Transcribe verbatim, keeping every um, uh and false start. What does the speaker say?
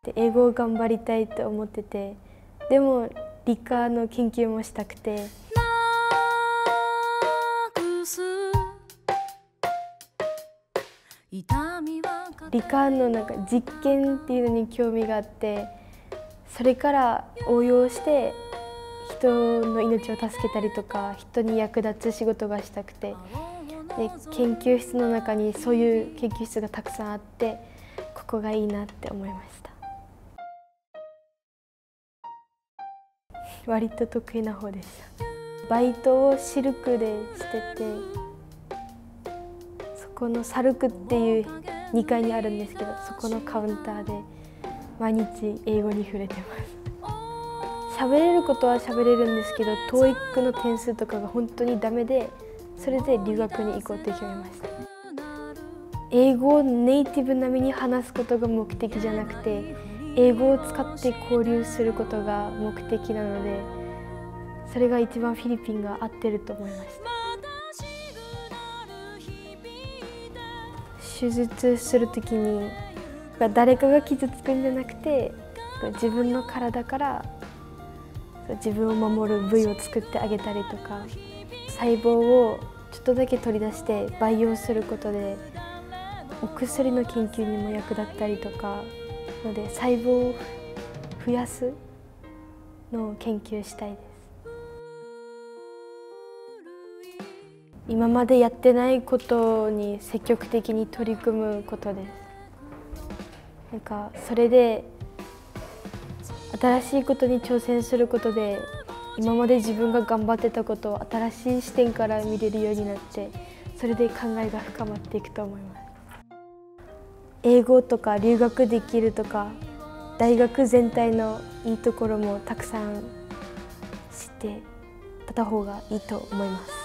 で英語を頑張りたいと思ってて、でも理科の研究もしたくて、理科のなんか実験っていうのに興味があって、それから応用して人の命を助けたりとか人に役立つ仕事がしたくて、で研究室の中にそういう研究室がたくさんあって、ここがいいなって思いました。割と得意な方でした。バイトをシルクでしてて、そこのサルクっていうにかいにあるんですけど、そこのカウンターで毎日英語に触れてます。喋れることは喋れるんですけど、トーイックの点数とかが本当にダメで、それで留学に行こうって決めました。英語をネイティブ並みに話すことが目的じゃなくて、英語を使って交流することが目的なので、それが一番フィリピンが合ってると思いました。手術するときに誰かが傷つくんじゃなくて、自分の体から自分を守る部位を作ってあげたりとか、細胞をちょっとだけ取り出して培養することでお薬の研究にも役立ったりとかので、細胞を増やすのを研究したいです。今までやってないことに積極的に取り組むことです。なんかそれで新しいことに挑戦することで、今まで自分が頑張ってたことを新しい視点から見れるようになって、それで考えが深まっていくと思います。英語とか留学できるとか、大学全体のいいところもたくさん知ってた方がいいと思います。